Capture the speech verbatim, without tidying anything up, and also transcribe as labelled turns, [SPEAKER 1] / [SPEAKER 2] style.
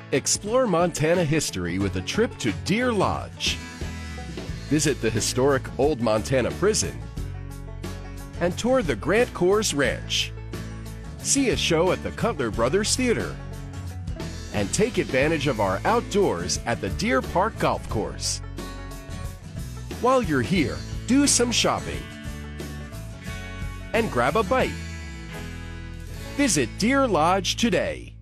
[SPEAKER 1] Explore Montana history with a trip to Deer Lodge. Visit the historic Old Montana Prison and tour the Grant Coors Ranch. See a show at the Cutler Brothers Theater and take advantage of our outdoors at the Deer Park Golf Course. While you're here, do some shopping and grab a bite. Visit Deer Lodge today.